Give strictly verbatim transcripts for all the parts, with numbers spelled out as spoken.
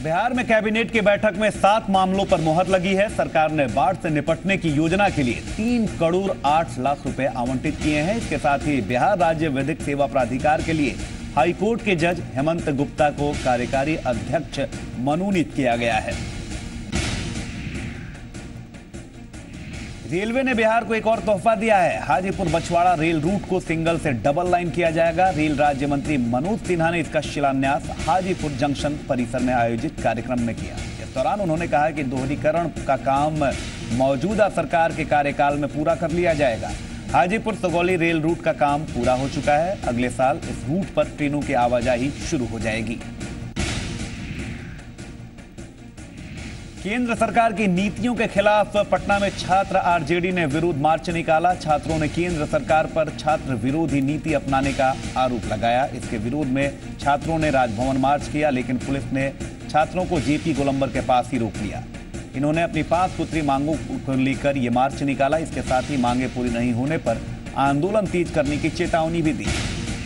बिहार में कैबिनेट की बैठक में सात मामलों पर मुहर लगी है। सरकार ने बाढ़ से निपटने की योजना के लिए तीन करोड़ आठ लाख रुपए आवंटित किए हैं। इसके साथ ही बिहार राज्य विधिक सेवा प्राधिकार के लिए हाईकोर्ट के जज हेमंत गुप्ता को कार्यकारी अध्यक्ष मनोनीत किया गया है। रेलवे ने बिहार को एक और तोहफा दिया है। हाजीपुर बछवाड़ा रेल रूट को सिंगल से डबल लाइन किया जाएगा। रेल राज्य मंत्री मनोज सिन्हा ने इसका शिलान्यास हाजीपुर जंक्शन परिसर में आयोजित कार्यक्रम में किया। इस दौरान उन्होंने कहा कि दोहरीकरण का काम मौजूदा सरकार के कार्यकाल में पूरा कर लिया जाएगा। हाजीपुर सगौली रेल रूट का काम पूरा हो चुका है। अगले साल इस रूट पर ट्रेनों की आवाजाही शुरू हो जाएगी। केंद्र सरकार की नीतियों के खिलाफ पटना में छात्र आरजेडी ने विरोध मार्च निकाला। छात्रों ने केंद्र सरकार पर छात्र विरोधी नीति अपनाने का आरोप लगाया। इसके विरोध में छात्रों ने राजभवन मार्च किया, लेकिन पुलिस ने छात्रों को जेपी गोलंबर के पास ही रोक लिया। इन्होंने अपनी पांच सूत्री मांगों को लेकर ये मार्च निकाला। इसके साथ ही मांगे पूरी नहीं होने पर आंदोलन तेज करने की चेतावनी भी दी।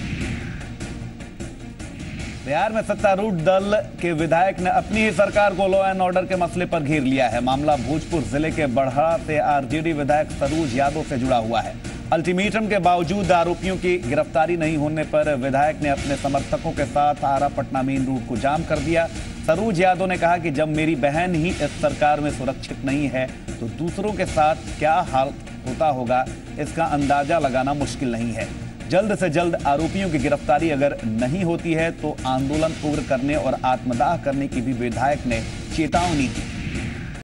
बिहार में सत्तारूढ़ दल के विधायक ने अपनी ही सरकार को लॉ एंड ऑर्डर के मसले पर घेर लिया है। मामला भोजपुर जिले के बढ़ा से आरजेडी विधायक सरोज यादव से जुड़ा हुआ है। अल्टीमेटम के बावजूद आरोपियों की गिरफ्तारी नहीं होने पर विधायक ने अपने समर्थकों के साथ आरा पटना मेन रोड को जाम कर दिया। सरोज यादव ने कहा कि जब मेरी बहन ही इस सरकार में सुरक्षित नहीं है तो दूसरों के साथ क्या हाल होता होगा, इसका अंदाजा लगाना मुश्किल नहीं है। जल्द से जल्द आरोपियों की गिरफ्तारी अगर नहीं होती है तो आंदोलन उग्र करने और आत्मदाह करने की भी विधायक ने चेतावनी दी।